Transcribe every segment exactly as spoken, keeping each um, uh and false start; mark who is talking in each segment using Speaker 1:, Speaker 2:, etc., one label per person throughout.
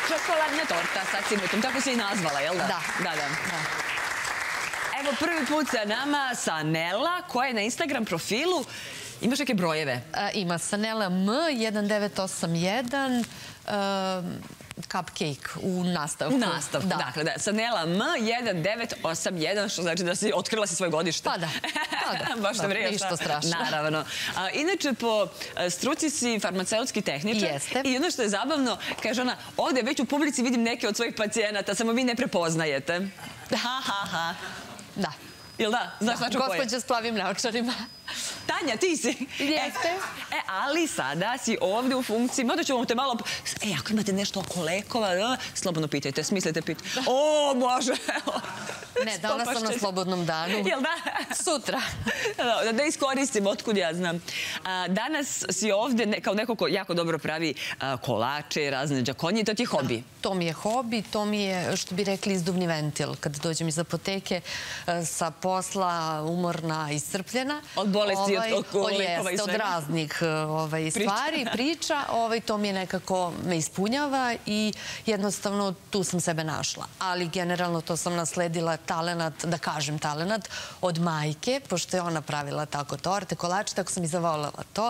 Speaker 1: Čokoladna torta sa cimetom, tako se i nazvala, jel da?
Speaker 2: Da.
Speaker 1: Da, da. Evo prvi put sa nama Sanela, koja je na Instagram profilu. Imaš neke brojeve?
Speaker 2: Ima Sanela M jedan devet osam jedan, cupcake u nastavku.
Speaker 1: U nastavku, dakle, da. Sanela M jedan devet osam jedan, što znači da si otkrila si svoje godište.
Speaker 2: Pa da.
Speaker 1: Baš te vrije.
Speaker 2: Ništa strašno.
Speaker 1: Naravno. Inače, po struci si farmaceutski tehničar.
Speaker 2: Jeste.
Speaker 1: I ono što je zabavno, kaže ona, ovde već u publici vidim neke od svojih pacijenata, samo vi ne prepoznajete. Ha, ha, ha.
Speaker 2: Da.
Speaker 1: Jel da? Znaš tačno ko je?
Speaker 2: Gospođa s plavim naočarima.
Speaker 1: Tanja, ti si.
Speaker 2: Jeste.
Speaker 1: E, ali sada si ovde u funkciji. Možda ćemo te malo... E, ako imate nešto oko lekova, slobodno pitajte, smislite pitati. O, može.
Speaker 2: Ne, danas sam na slobodnom danu.
Speaker 1: Jel da?
Speaker 2: Sutra.
Speaker 1: Da iskoristim, otkud ja znam. Danas si ovde kao neko ko jako dobro pravi kolače, razne džakonje. To ti je hobi?
Speaker 2: To mi je hobi, to mi je, što bi rekli, izduvni ventil. Kad dođem iz apoteke sa posla, umorna, iscrpljena.
Speaker 1: Od bolesti, od lekova i
Speaker 2: svega. Od raznih stvari, priča. To mi je nekako me ispunjava i jednostavno tu sam sebe našla. Ali generalno to sam nasledila talenat, da kažem talenat, od majke, pošto je ona pravila tako torte, kolače, tako sam i zavoljela to.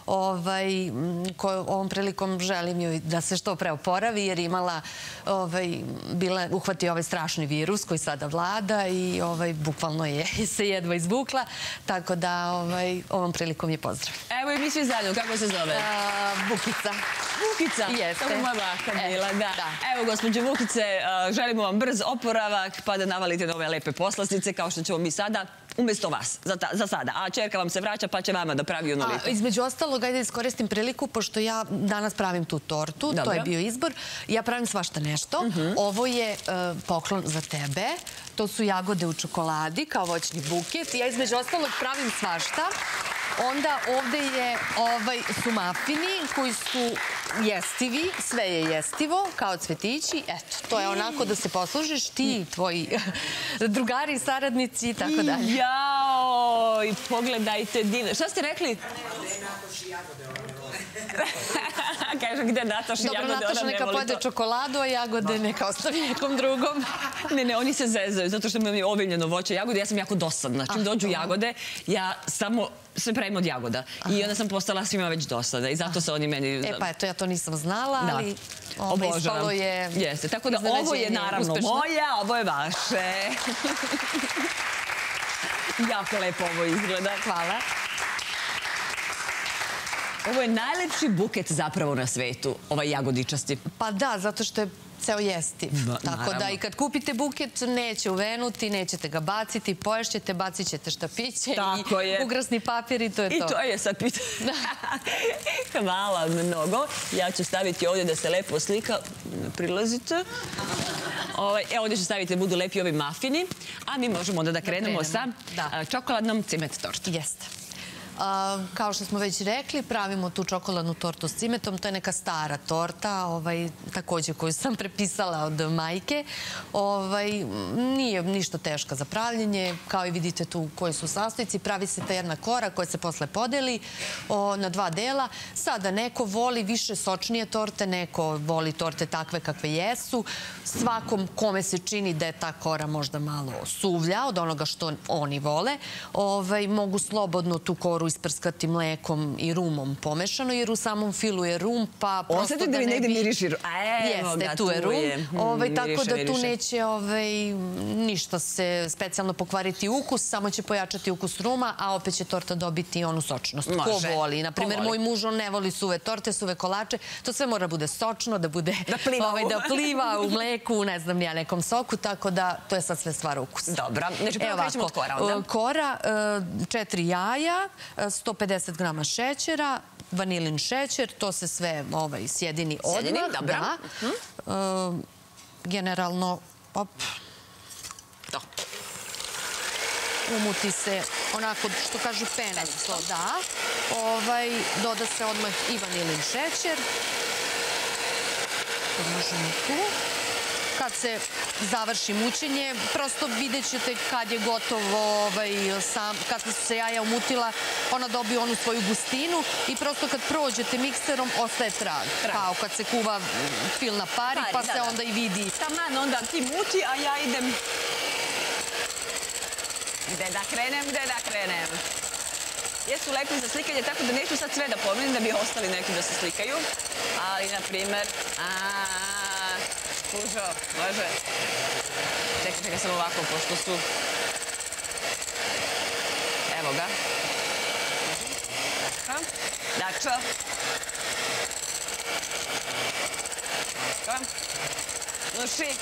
Speaker 2: Ovom prilikom želim joj da se što pre oporavi, jer imala, uhvatio ovaj strašni virus koji sada vlada i bukvalno je se jedva izvukla, tako da ovom prilikom je pozdrav.
Speaker 1: Evo i mi svi zajedno, kako se zove?
Speaker 2: Vukica.
Speaker 1: Vukica?
Speaker 2: Jeste.
Speaker 1: Kako moja baka bila, da. Evo, gospođe Vukice, želimo vam brz oporavak, pa da navalite nove lepe poslastice, kao što ćemo mi sada, umjesto vas, za sada. A čerka vam se vraća, pa će vama da pravi onoliko.
Speaker 2: Između ostalog, ajde iskoristim priliku, pošto ja danas pravim tu tortu, to je bio izbor. Ja pravim svašta nešto. Ovo je poklon za tebe. To su jagode u čokoladi, kao voćni buket. Ja između ostalog pravim svašta. Onda ovde su mafini koji su jestivi, sve je jestivo, kao cvetići. Eto, to je onako da se poslužiš ti, tvoji drugari, saradnici i tako dalje.
Speaker 1: Jao, pogledajte divno. Šta ste rekli? Kaže, gde Nataš i jagode, ona ne voli to.
Speaker 2: Dobro, Nataša neka pojede čokoladu, a jagode neka ostavi nekom drugom.
Speaker 1: Ne, ne, oni se zezaju, zato što imam obiljeno voće jagode. Ja sam jako dosadna. Čim dođu jagode, ja samo sve pravim od jagoda. I onda sam postala svima već dosadna. I zato se oni meni...
Speaker 2: E pa eto, ja to nisam znala, ali ispalo je...
Speaker 1: Jeste, tako da ovo je naravno moja, ovo je vaše. Jako lepo ovo izgleda.
Speaker 2: Hvala.
Speaker 1: Ovo je najlepši buket zapravo na svetu, ovaj jagodičasti.
Speaker 2: Pa da, zato što je ceo jestiv. Tako da i kad kupite buket, neće uvenuti, nećete ga baciti, poješćete, bacit ćete štapiće i ukrasni papir i to je to.
Speaker 1: I to je sad pitanje. Hvala mnogo. Ja ću staviti ovdje da se lepo slika. Prilazite. Evo ovdje ću staviti da budu lepi ovi mafini, a mi možemo onda da krenemo sa čokoladnom cimet tortom.
Speaker 2: Jeste. Kao što smo već rekli, pravimo tu čokoladnu tortu s cimetom. To je neka stara torta, također koju sam prepisala od majke. Nije ništa teška za pravljenje. Kao i vidite tu koji su sastojci. Pravi se ta jedna kora koja se posle podeli na dva dela. Sada neko voli više sočnije torte, neko voli torte takve kakve jesu. Svakom kome se čini da je ta kora možda malo suvlja od onoga što oni vole, mogu slobodno tu koru isprskati mlekom i rumom pomešano, jer u samom filu je rum, pa prosto da ne bi...
Speaker 1: Osjetite da mi negde miriši rum.
Speaker 2: Jeste, tu je rum. Tako da tu neće ništa se specijalno pokvariti ukus, samo će pojačati ukus ruma, a opet će torta dobiti onu sočnost. Ko voli? Naprimjer, moj muž, on ne voli suve torte, suve kolače. To sve mora bude sočno, da bude... Da pliva u mleku, ne znam, ja nekom soku, tako da to je sad sve stvar ukusa.
Speaker 1: Dobro. Znači, prvo krećemo od kora onda.
Speaker 2: Kora, četiri jaja, sto pedeset grama šećera, vanilin šećer, to se sve sjedini odmah.
Speaker 1: Sjedini, dobro.
Speaker 2: Generalno, op, umuti se onako, što kažu pena, to da. Doda se odmah i vanilin šećer. To možemo tu. kad se završi mućenje, prosto vidjet ćete kad je gotovo, kad su se jaja umutila, ona dobije onu svoju gustinu i prosto kad prođete mikserom ostaje trag. Kao kad se kuva fil na pari, pa se onda i vidi.
Speaker 1: Taman, onda ti muti, a ja idem... Gde da krenem, gde da krenem? Jesu lepi za slikanje, tako da neću sad sve da pomenem da bi ostali neki da se slikaju. Ali, na primer, kužo, može. Čekaj, čekaj sam ovako, pošto su... Evo ga. Dačo. Nuši.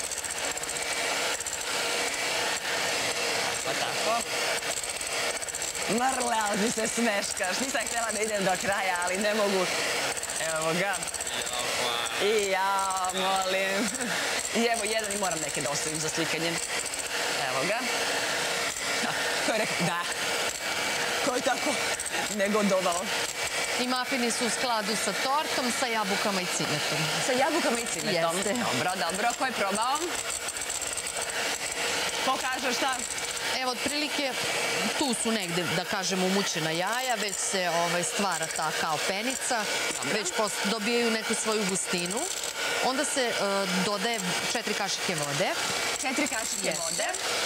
Speaker 1: Pa tako. Mrle, ali mi se smeškaš. Nisam htjela da idem do kraja, ali ne mogu. Evo ga. I ja, molim. I evo jedan i moram neke da ostavim za slikanje. Evo ga. Ko je rekao? Da. Ko je tako negodovao?
Speaker 2: I mafini su u skladu sa tortom, sa jabukama i cimetom.
Speaker 1: Sa jabukama i cimetom?
Speaker 2: Jeste.
Speaker 1: Dobro, dobro. Ko je probao? Ko kaže šta?
Speaker 2: Evo, otprilike, tu su negde, da kažemo, umućena jaja, već se stvara ta kao penica, već dobijaju neku svoju gustinu. Onda se dodaje četiri kašike vode.
Speaker 1: Četiri kašike vode.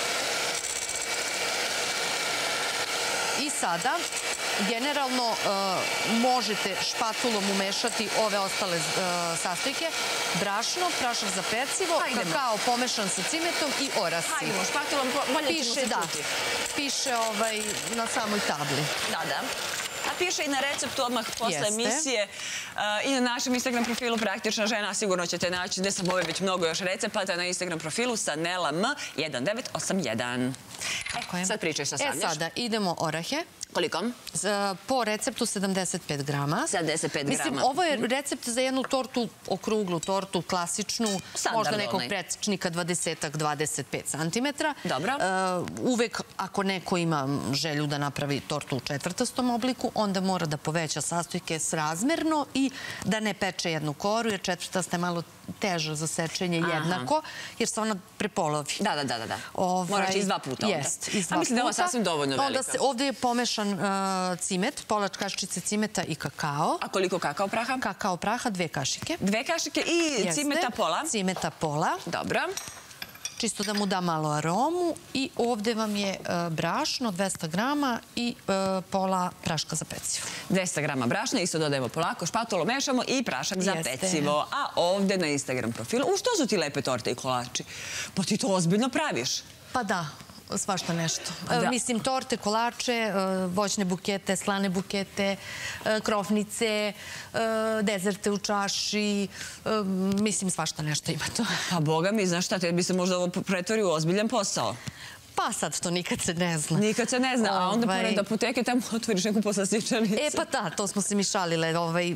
Speaker 2: I sada, generalno, možete špatulom umešati ove ostale sastojke. Brašno, prašak za pecivo, kakao pomešan sa cimetom i orasi.
Speaker 1: Hajdemo, špatulom, bolje ćemo se čuti.
Speaker 2: Piše na samoj tabli.
Speaker 1: Da, da. A piše i na receptu odmah posle emisije i na našem Instagram profilu Praktična žena. Sigurno ćete naći, ne sam ove već mnogo još recepata, na Instagram profilu sa Nela M jedan devet osam jedan. Sad pričaj šta stavljaš.
Speaker 2: E sada, idemo orahe.
Speaker 1: Koliko?
Speaker 2: Po receptu sedamdeset pet grama.
Speaker 1: sedamdeset pet grama.
Speaker 2: Mislim, ovo je recept za jednu tortu, okruglu tortu, klasičnu, možda nekog prečnika dvadesetak dvadeset pet centimetara.
Speaker 1: Dobro.
Speaker 2: Uvek, ako neko ima želju da napravi tortu u četvrtastom obliku, onda mora da poveća sastojke srazmerno i da ne peče jednu koru, jer četvrtasta je malo teža za sečenje jednako, jer se ona prepolovi.
Speaker 1: Da, da, da, da. Moraš iz dva puta onda.
Speaker 2: Jest, iz dva puta.
Speaker 1: A mislim da je ovo sasvim dovoljno velika.
Speaker 2: Ovdje je pomešan cimet, pola kašičice cimeta i kakao.
Speaker 1: A koliko kakao praha?
Speaker 2: Kakao praha, dve kašike.
Speaker 1: Dve kašike i cimeta pola?
Speaker 2: Cimeta pola.
Speaker 1: Dobro.
Speaker 2: Čisto da mu da malo aromu. I ovdje vam je brašno, dvesta grama i pola praška za pecivo.
Speaker 1: dvesta grama brašna, isto dodajemo polako, špatolo mešamo i prašak za pecivo. A ovdje na Instagram profilu, u što su ti lepe torte i kolači? Pa ti to ozbiljno praviš?
Speaker 2: Pa da. Svašta nešto. Mislim, torte, kolače, voćne bukete, slane bukete, krofnice, dezerte u čaši. Mislim, svašta nešto ima to.
Speaker 1: Pa boga mi, znaš šta, te bi se možda ovo pretvorio u ozbiljan posao.
Speaker 2: Pa sad to nikad se ne zna.
Speaker 1: Nikad se ne zna, a onda pored apoteke tamo otvoriš neku poslastičanicu.
Speaker 2: E pa da, to smo se mi šalile.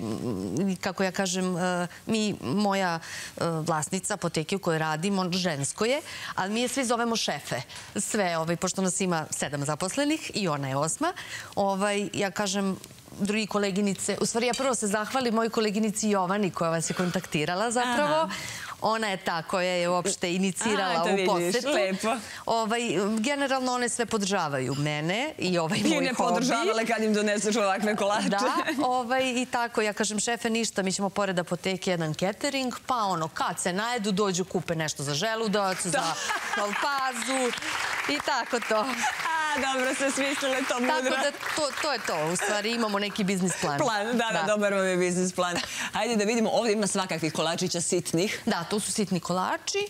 Speaker 2: Kako ja kažem, mi, moja vlasnica apoteke u kojoj radimo, žensko je, ali mi je svi zovemo šefe. Sve, pošto nas ima sedam zaposlenih i ona je osma. Ja kažem, drugi koleginice, u stvari ja prvo se zahvalim mojoj koleginici Jovani koja vas je kontaktirala zapravo. Ona je ta koja je uopšte inicirala u posetu. Generalno one sve podržavaju mene i ovaj moj hobi.
Speaker 1: I ne podržavale kad im doneseš ovakve kolače.
Speaker 2: Da, i tako, ja kažem, šefe, ništa, mi ćemo pored apoteke jedan catering, pa ono, kad se najedu, dođu, kupe nešto za želudac, za pazu i tako to.
Speaker 1: A, dobro se smislile, to mudro.
Speaker 2: Tako da, to je to, u stvari imamo neki biznis plan.
Speaker 1: Plan, da, da, dobar vam je biznis plan. Hajde da vidimo, ovdje ima svakakvih kolačića sitnih.
Speaker 2: Da, tu su sitni kolači.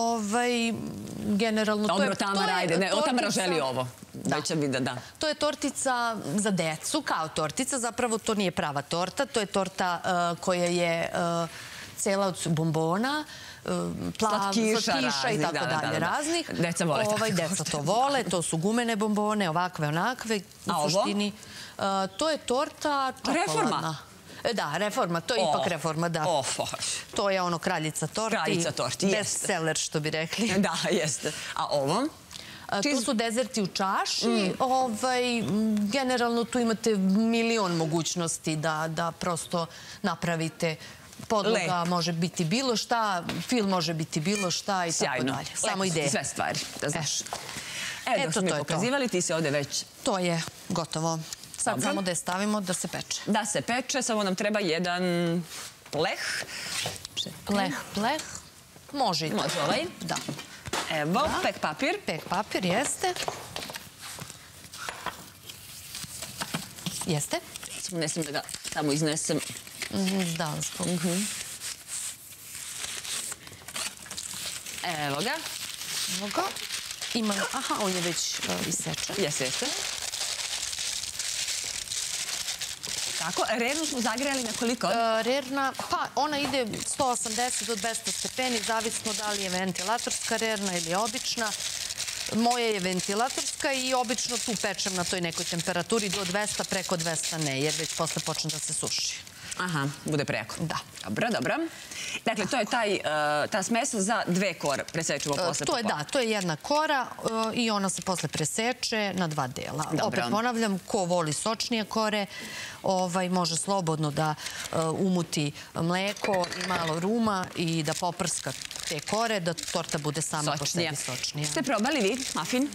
Speaker 2: Generalno...
Speaker 1: Dobro, Tamara, ajde. Tamara želi ovo. Da.
Speaker 2: To je tortica za decu, kao tortica. Zapravo to nije prava torta. To je torta koja je cela od bombona, slatkiša i tako dalje raznih.
Speaker 1: Deca vole tako.
Speaker 2: Deca to vole. To su gumene bombone, ovakve, onakve.
Speaker 1: A ovo?
Speaker 2: To je torta čokoladna.
Speaker 1: Reforma?
Speaker 2: Da, reforma. To je ipak reforma, da. To je ono kraljica torti.
Speaker 1: Kraljica torti, jeste.
Speaker 2: Bestseller, što bi rekli.
Speaker 1: Da, jeste. A ovo?
Speaker 2: Tu su dezerti u čaši. Generalno tu imate milion mogućnosti da prosto napravite podloga može biti bilo šta, fil može biti bilo šta i tako dalje. Samo ideje.
Speaker 1: Sve stvari, da znaš. E, dok
Speaker 2: Eto,
Speaker 1: smo mi
Speaker 2: to je to.
Speaker 1: pokazivali, ti si ovde već...
Speaker 2: To je gotovo. Sad samo da je stavimo da se peče.
Speaker 1: Da se peče, samo nam treba jedan pleh.
Speaker 2: Pleh, pleh. Može i to.
Speaker 1: Može ovaj?
Speaker 2: Da.
Speaker 1: Evo, pek papir.
Speaker 2: Pek papir, jeste. Jeste?
Speaker 1: Ne smijem da ga tamo iznesem.
Speaker 2: Da, zbog.
Speaker 1: Evo ga.
Speaker 2: Evo ga. Ima, aha, on je već isečen.
Speaker 1: Jeste, jeste. Tako, rernu smo zagrejali na koliko?
Speaker 2: Rerna, pa ona ide sto osamdeset do dvesta stepeni, zavisno da li je ventilatorska rerna ili obična. Moje je ventilatorska i obično tu pečem na toj nekoj temperaturi do dvesta, preko dvesta ne, jer već posle počne da se suši.
Speaker 1: Aha, bude preko.
Speaker 2: Da.
Speaker 1: Dobro, dobro. Dakle, to je ta smesa za dve kore. Presečemo posle
Speaker 2: To je, da, to je jedna kora i ona se posle preseče na dva dela. Opet ponavljam, ko voli sočnije kore, može slobodno da umuti mleko i malo ruma i da poprska te kore, da torta bude sama po sebi sočnija.
Speaker 1: Ste probali vi, mafin?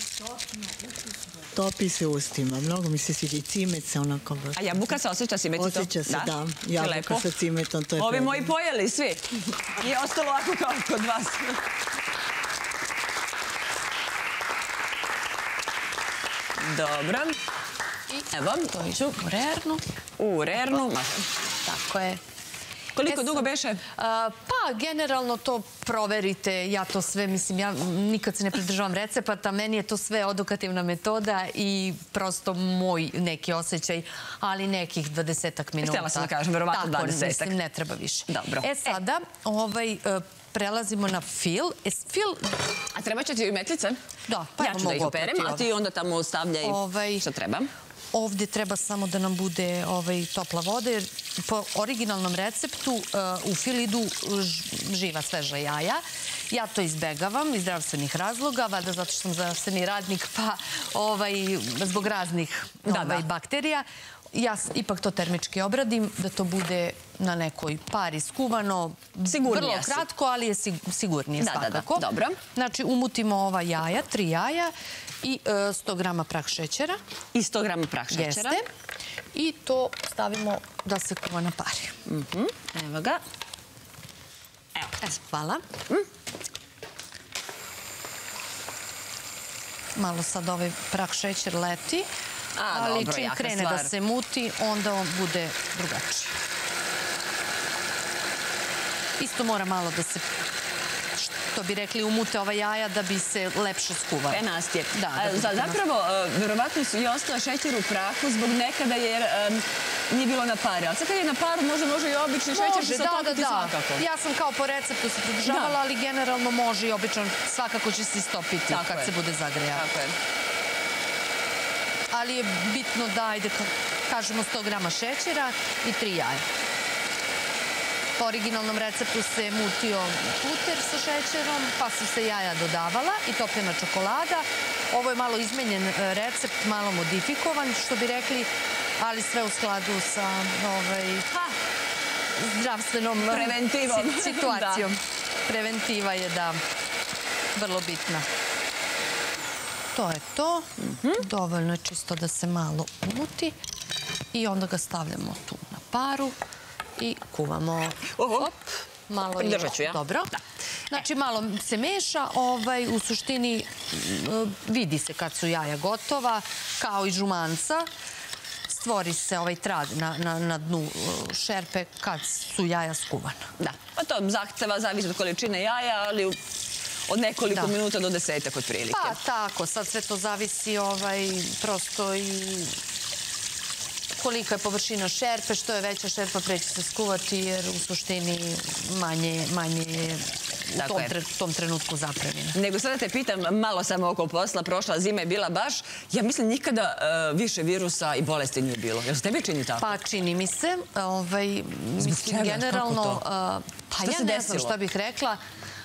Speaker 3: Topi se ustima. Mnogo mi se sviđa i cimet se onako...
Speaker 1: A jabuka se osjeća cimet i to?
Speaker 3: Osjeća se, da. Jabuka sa cimetom, to je
Speaker 1: Ovi
Speaker 3: predivno.
Speaker 1: moji pojeli svi. I ostalo ovako kao kod vas. Dobro. Evo.
Speaker 2: To ću u rernu.
Speaker 1: U rernu.
Speaker 2: Tako je.
Speaker 1: Koliko dugo beše?
Speaker 2: Pa, generalno to proverite. Ja to sve, mislim, ja nikad se ne pridržavam recepata. Meni je to sve odokativna metoda i prosto moj neki osjećaj, ali nekih dvadesetak minuta.
Speaker 1: Htjela sam da kažem, verovatno dvadesetak.
Speaker 2: Tako, mislim, ne treba više.
Speaker 1: Dobro.
Speaker 2: E, sada, ovaj... prelazimo na fil.
Speaker 1: A treba će ti i metlice?
Speaker 2: Da, pa
Speaker 1: ja ću da ih operem, a ti onda tamo stavljaj što treba.
Speaker 2: Ovdje treba samo da nam bude topla voda, jer po originalnom receptu u fil idu živa, sveža jaja. Ja to izbegavam iz zdravstvenih razloga, valjda zato što sam zdravstveni radnik, pa zbog raznih bakterija. Ja ipak to termički obradim, da to bude na nekoj pari skuvano. Vrlo kratko, ali je sigurnije svakako.
Speaker 1: Dobro.
Speaker 2: Znači, umutimo ova jaja, tri jaja i sto grama prah šećera.
Speaker 1: I sto grama prah šećera.
Speaker 2: Jeste. I to stavimo da se kuva na pari.
Speaker 1: Evo ga. Evo.
Speaker 2: Hvala. Malo sad ovaj prah šećer leti. Ali čim krene da se muti, onda on bude drugačiji. Isto mora malo da se, što bi rekli, umute ova jaja da bi se lepše skuvalo.
Speaker 1: Penastije. Zapravo, verovatno su i ostao šećer u prahu zbog nekada jer nije bilo na pari. Ali sad kad je na paru, možda može i obični šećer se otopiti svakako.
Speaker 2: Ja sam kao po receptu se pridržavala, ali generalno može i običan svakako će se istopiti kad se bude zagrejao.
Speaker 1: Tako je.
Speaker 2: Ali je bitno da, ajde, kažemo sto grama šećera i tri jaja. Po originalnom receptu se mutio puter sa šećerom, pa su se jaja dodavala i topljena čokolada. Ovo je malo izmenjen recept, malo modifikovan, što bi rekli, ali sve u skladu sa zdravstvenom situacijom. Preventiva je, da, vrlo bitna. To je to. Dovoljno je čisto da se malo umuti i onda ga stavljamo tu na paru i kuvamo.
Speaker 1: Držat ću ja.
Speaker 2: Dobro. Znači, malo se meša. U suštini vidi se kad su jaja gotova, kao i žumanca. Stvori se ovaj trag na dnu šerpe kad su jaja skuvana.
Speaker 1: Da. Pa to zahteva, zavisi od količine jaja, ali od nekoliko minuta do desetak otprilike.
Speaker 2: Pa tako, sad sve to zavisi prosto i kolika je površina šerpe, što je veća šerpa preće se skuvati jer u suštini manje je u tom trenutku zapravljena.
Speaker 1: Nego sada te pitam, malo samo oko posla, prošla zima je bila baš, ja mislim nikada više virusa i bolesti nije bilo. Jel se tebi čini tako?
Speaker 2: Pa čini mi se.
Speaker 1: Zbog čega? Kako to?
Speaker 2: Pa ja ne znam šta bih rekla.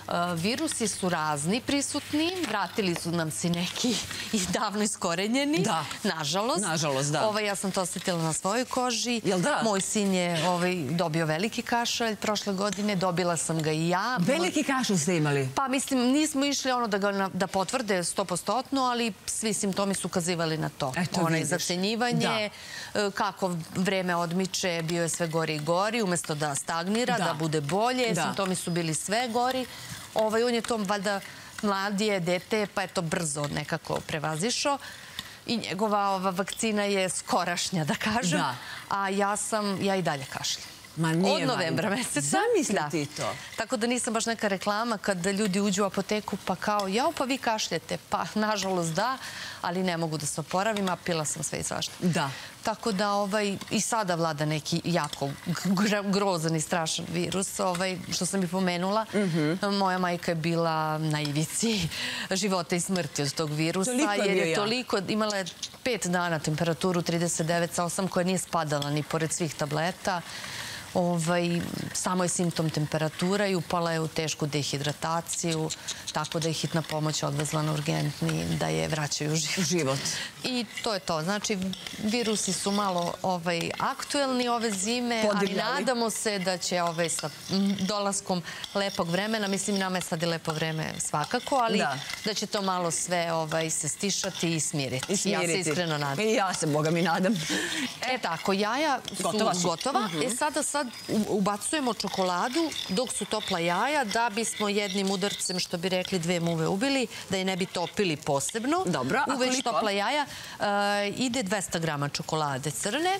Speaker 2: Virusi su razni prisutni, vratili su nam se neki i davno iskorenjeni.
Speaker 1: Da.
Speaker 2: Nažalost.
Speaker 1: Nažalost, da.
Speaker 2: Ja sam to osjetila na svojoj koži.
Speaker 1: Jel da?
Speaker 2: Moj sin je dobio veliki kašalj prošle godine, dobila sam ga i ja.
Speaker 1: Veliki kašalj ste imali?
Speaker 2: Pa mislim, nismo išli ono da potvrde sto posto, ali svi simptomi su ukazivali na to. Ono zacenjivanje, kako vreme odmiče, bio je sve gori i gori, umjesto da stagnira, da bude bolje. Simptomi su bili sve gori. On je to valjda mladije, dete, pa je to brzo nekako prevazišao. I njegova vakcina je skorašnja, da kažem. A ja sam, ja i dalje kašljam. Od novembra meseca.
Speaker 1: Zamisli ti to.
Speaker 2: Tako da nisam baš neka reklama kada ljudi uđu u apoteku pa kao, jao, pa vi kašljete. Pa, nažalost, da, ali ne mogu da se oporavim, a pila sam sve i svašta.
Speaker 1: Da.
Speaker 2: Tako da i sada vlada neki jako grozan i strašan virus, što sam i pomenula. Moja majka je bila na ivici života i smrti od tog virusa.
Speaker 1: Toliko je bio jak.
Speaker 2: Toliko, imala je pet dana temperaturu trideset devet zarez osam koja nije spadala ni pored svih tableta. Samo je simptom temperatura i upala je u tešku dehidrataciju, tako da je hitna pomoć odvezla na urgentni, da je vraćaju u život. I to je to. Znači, virusi su malo aktuelni ove zime, ali nadamo se da će sa dolaskom lepog vremena, mislim, nama je sad i lepo vreme svakako, ali da će to malo sve se stišati i smiriti. Ja se iskreno nadam.
Speaker 1: I ja se, Boga mi, nadam.
Speaker 2: E tako, jaja su gotova. E sada sad ubacujemo čokoladu dok su topla jaja da bismo jednim udarcem, što bi rekli, dve muve ubili, da je ne bi topili posebno.
Speaker 1: Dobro, a koliko?
Speaker 2: Uveć topla jaja ide dvesta grama čokolade crne.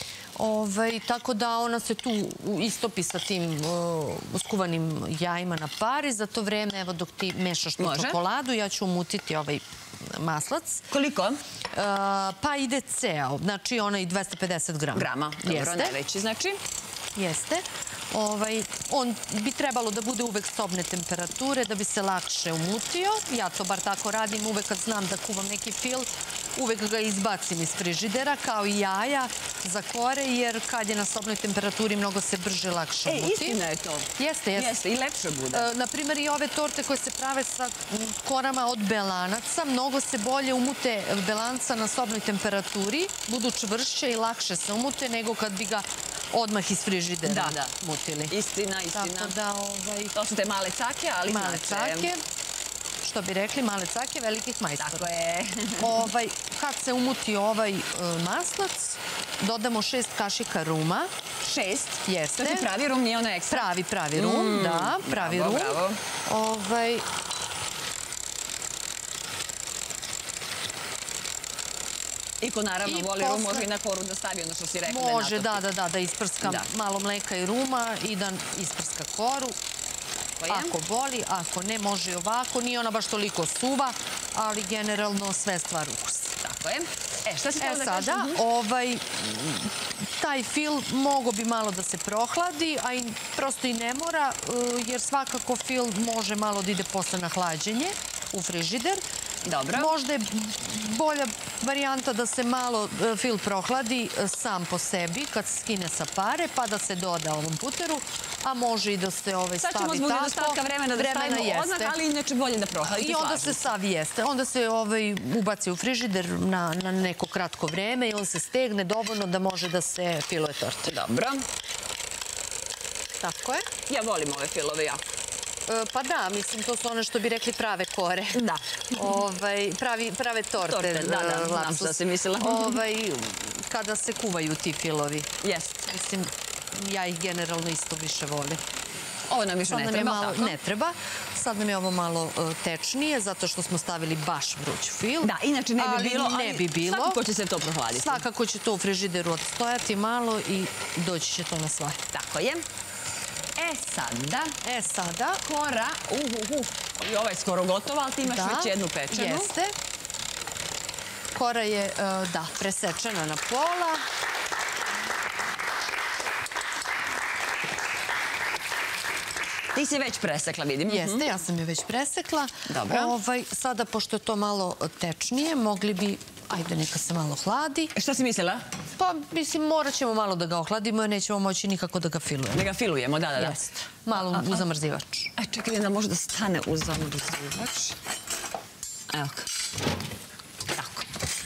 Speaker 2: Tako da ona se tu istopi sa tim skuvanim jajima na pari. Za to vreme, evo dok ti mešaš tu čokoladu, ja ću umutiti ovaj maslac.
Speaker 1: Koliko?
Speaker 2: Pa ide ceo, znači ona i dvesta pedeset grama.
Speaker 1: Grama, dobro, najveći znači.
Speaker 2: Jeste. On bi trebalo da bude uvek sobne temperature da bi se lakše umutio. Ja to bar tako radim uvek kad znam da kuvam neki fil. Uvek ga izbacim iz frižidera kao i jaja za kore, jer kad je na sobnoj temperaturi mnogo se brže lakše umuti.
Speaker 1: E, istina je to.
Speaker 2: Jeste, jeste.
Speaker 1: Jeste, i lepše bude.
Speaker 2: Naprimjer, i ove torte koje se prave sa korama od belanaca, mnogo se bolje umute belanca na sobnoj temperaturi, budu čvršće i lakše se umute nego kad bi ga odmah iz frižidera mutili.
Speaker 1: Istina, istina. To su te male cake, ali
Speaker 2: male cake. Što bi rekli, male cake velikih majstora.
Speaker 1: Tako je.
Speaker 2: Kad se umuti ovaj maslac, dodamo šest kašika ruma.
Speaker 1: Šest?
Speaker 2: Jeste.
Speaker 1: To ti pravi rum, nije ono ekstra?
Speaker 2: Pravi, pravi rum, da. Pravi rum.
Speaker 1: Bravo, bravo. I ko naravno voli rum, može i na koru da stavi ono što si rekla da je natopi.
Speaker 2: Može, da, da, da, da isprskam malo mleka i ruma i da isprska koru. Ako voli, ako ne, može i ovako. Nije ona baš toliko suva, ali generalno sve stvar ukusa.
Speaker 1: Tako je. E, šta si htjela da kažem?
Speaker 2: Sada, taj fil mogo bi malo da se prohladi, a prosto i ne mora, jer svakako fil može malo da ide posle na hlađenje u frižider.
Speaker 1: Dobro.
Speaker 2: Možda je bolja varijanta da se malo fil prohladi sam po sebi kad se skine sa pare, pa da se doda ovom puteru, a može i da se stavi tako.
Speaker 1: Sad ćemo zbog nedostatka vremena da stavimo odmah, ali inače bolje da prohladite.
Speaker 2: I onda se sav jeste. Onda se ubaci u frižider na neko kratko vreme i on se stegne dovoljno da može da se filuje torte.
Speaker 1: Dobro.
Speaker 2: Tako je.
Speaker 1: Ja volim ove filove jako.
Speaker 2: Pa da, mislim, to su one što bi rekli prave kore.
Speaker 1: Da.
Speaker 2: Prave torte.
Speaker 1: Torte, da, da, znam što si mislila.
Speaker 2: Kada se kuvaju ti filovi.
Speaker 1: Jest.
Speaker 2: Mislim, ja ih generalno isto više volim.
Speaker 1: Ovo nam više ne treba, tako?
Speaker 2: Ne treba. Sad nam je ovo malo tečnije, zato što smo stavili baš vruć fil.
Speaker 1: Da, inače ne bi bilo,
Speaker 2: ali ne bi bilo.
Speaker 1: Svakako će se to prohladiti.
Speaker 2: Svakako će to u frižideru odstojati malo i doći će to na svoje.
Speaker 1: Tako je. E sada,
Speaker 2: e sada,
Speaker 1: kora, uhuhu, i ova je skoro gotova, ali ti imaš već jednu pečenu.
Speaker 2: Jeste. Kora je, da, presečena na pola.
Speaker 1: Ti si već presekla, vidim.
Speaker 2: Jeste, ja sam je već presekla.
Speaker 1: Dobro.
Speaker 2: Sada, pošto je to malo tečnije, mogli bi, ajde neka se malo hladi.
Speaker 1: Šta si mislila?
Speaker 2: Pa, mislim, morat ćemo malo da ga ohladimo jer nećemo moći nikako da ga filujemo.
Speaker 1: Da ga filujemo, da, da, da.
Speaker 2: Jest. Malo u zamrzivač.
Speaker 1: E, čekaj da može da stane u zamrzivač. Evo ga. Tako.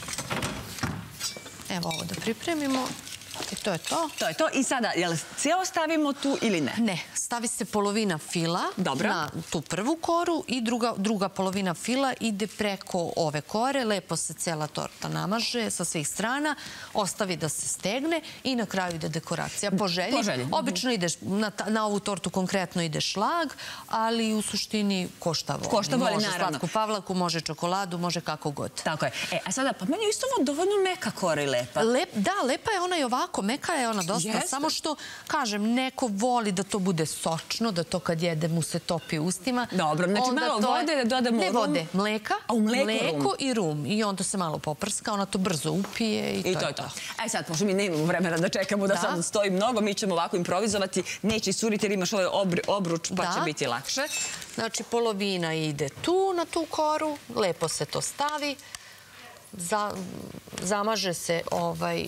Speaker 2: Evo ovo da pripremimo. I to je to.
Speaker 1: To je to. I sada, jel cijelo stavimo tu ili ne?
Speaker 2: Ne, stavi se polovina fila na tu prvu koru i druga polovina fila ide preko ove kore. Lepo se cijela torta namaže sa svih strana, ostavi da se stegne i na kraju ide dekoracija. Po želji. Obično ide, na ovu tortu konkretno ide šlag, ali u suštini ko šta voli.
Speaker 1: Ko šta voli, naravno.
Speaker 2: Može slatku pavlaku, može čokoladu, može kako god.
Speaker 1: Tako je. E, a sada, pa meni je isto ovo dovoljno meka kora i lepa.
Speaker 2: Da, lepa je ona i ovako, meka je ona dosta, samo što, kažem, neko voli da to bude sočno, da to kad jede mu se topi u ustima.
Speaker 1: Dobro, znači malo vode da dodamo rum.
Speaker 2: Ne vode, mleka, mleko i rum. I onda se malo poprska, ona to brzo upije i to je to. I to je to. Aj sad, pošto mi nemamo vremena da čekamo da sad stoji mnogo, mi ćemo ovako improvizovati, neće isuriti jer imaš ovaj obruč pa će biti lakše. Znači, polovina ide tu na tu koru, lepo se to stavi, zamaže se ovaj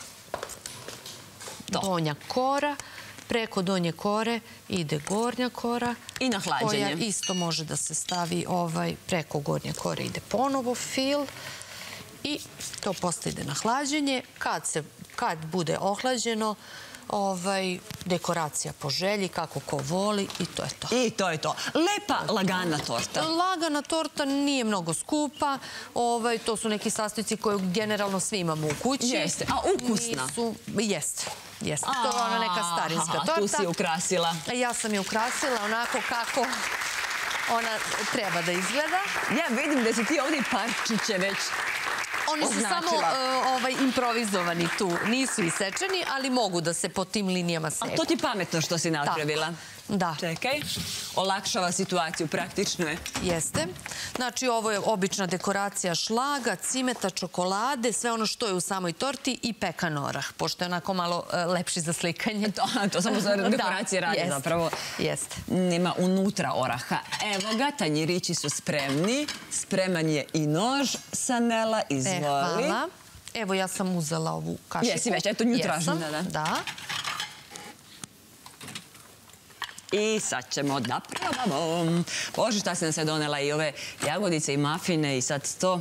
Speaker 2: donja kora, preko donje kore ide gornja kora.
Speaker 1: I na hlađenje.
Speaker 2: Koja isto može da se stavi preko gornje kore ide ponovo fil i to posle ide na hlađenje. Kad bude ohlađeno, dekoracija po želji, kako ko voli i to je to.
Speaker 1: I to je to. Lepa, lagana torta.
Speaker 2: Lagana torta nije mnogo skupa. To su neki sastojci koje generalno svi imamo u kući.
Speaker 1: Jeste, a ukusna.
Speaker 2: Jeste. Jeste, to je ona neka starinska torta.
Speaker 1: Tu si je ukrasila.
Speaker 2: Ja sam je ukrasila onako kako ona treba da izgleda.
Speaker 1: Ja vidim da si ti ovdje parčiće već
Speaker 2: Oni su samo improvizovani tu, nisu isečeni, ali mogu da se po tim linijama seku.
Speaker 1: A to ti pametno što si napravila.
Speaker 2: Da.
Speaker 1: Čekaj, olakšava situaciju, praktično je.
Speaker 2: Jeste. Znači, ovo je obična dekoracija šlaga, cimeta, čokolade, sve ono što je u samoj torti i pekan orah, pošto je onako malo lepši za slikanje.
Speaker 1: To samo za dekoracije radi zapravo.
Speaker 2: Jeste.
Speaker 1: Nema unutra oraha. Evo ga, tanjirići su spremni. Spreman je i nož. Sanela, izvoli.
Speaker 2: Hvala. Evo, ja sam uzela ovu kašiku.
Speaker 1: Jesi već, eto nju tražim.
Speaker 2: Da.
Speaker 1: I sad ćemo da probamo. Bože, šta sam se donela i ove jagodice i mafine i sad to.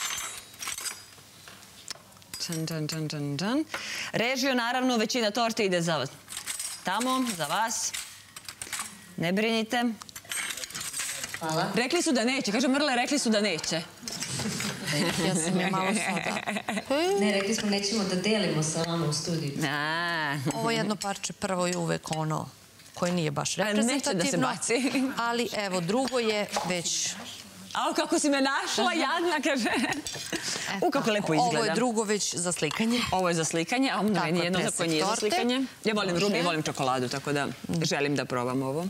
Speaker 1: Čan, čan, čan, čan, čan. Režiju, naravno, većina torte ide za vas. Tamo, za vas. Ne brinite.
Speaker 4: Hvala.
Speaker 1: Rekli su da neće. Kaže Mrle, rekli su da neće.
Speaker 2: Ja sam je malo sada.
Speaker 4: Ne, rekli smo nećemo da delimo sa vama u studiju.
Speaker 2: Ovo jedno parče prvo je uvek ono koje nije baš reprezentativno.
Speaker 1: Neće da se baci.
Speaker 2: Ali evo, drugo je već...
Speaker 1: A kako si me našla, jadna, kaže. U, kako lepo izgleda.
Speaker 2: Ovo je drugo već za slikanje.
Speaker 1: Ovo je za slikanje, a onda meni je jedno za koje nije za slikanje. Ja volim rum i volim čokoladu, tako da želim da probam ovo.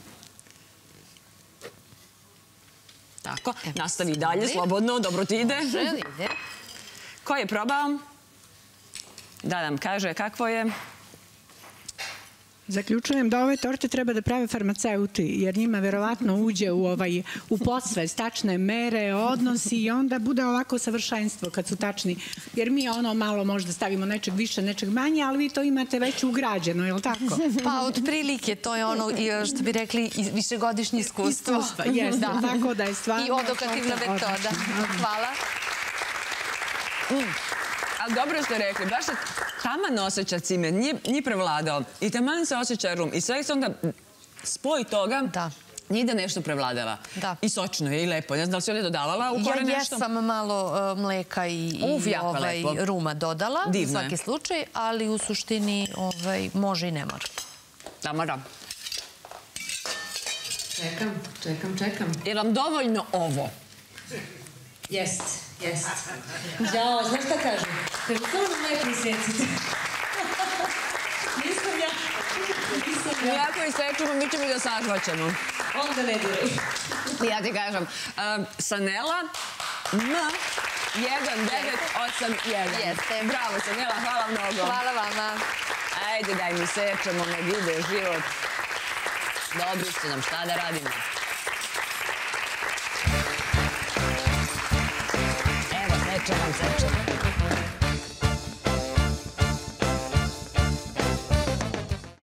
Speaker 1: Tako, nastavi dalje, slobodno, dobro ti ide.
Speaker 2: Ide.
Speaker 1: Ko je probao? Da nam kaže kakvo je.
Speaker 5: Zaključujem da ove torte treba da prave farmaceuti, jer njima verovatno uđe u podsvest tačne mere, odnosi i onda bude ovako savršenstvo kad su tačni. Jer mi ono malo možda stavimo nečeg više, nečeg manje, ali vi to imate već ugrađeno, je li tako?
Speaker 2: Pa od prilike, to je ono, što bi rekli, višegodišnje iskustvo.
Speaker 5: Iskustva, jeste, tako da je stvarno...
Speaker 2: I odokativna metoda. Hvala.
Speaker 1: Ali dobro ste rekli, baš se taman osjeća cimet, nije prevladao. I taman se osjeća rum. I sve se onda spoj toga nije da nešto prevladava. I sočno je i lepo. Ne znam da li si ovdje dodavala u kore nešto?
Speaker 2: Ja jesam malo mleka i ruma dodala, u svaki slučaj, ali u suštini može i ne mora.
Speaker 1: Da, mora.
Speaker 4: Čekam, čekam, čekam.
Speaker 1: Je vam dovoljno ovo?
Speaker 4: Jest, jest. Jao, znaš šta kažem? Kažem, samo ne prisjecite. Nisam ja. Nisam ja.
Speaker 1: Iako isečemo, mi ćemo i da sažvaćemo.
Speaker 4: Onda ne diraj.
Speaker 1: Ja ti kažem, Sanela, M jedan devet osam jedan.
Speaker 2: Jeste.
Speaker 1: Bravo, Sanela, hvala mnogo.
Speaker 2: Hvala vama.
Speaker 1: Ajde, daj mi sečemo, nek ide život. Dobri ste nam, šta da radimo? Evo, sečemo, sečemo.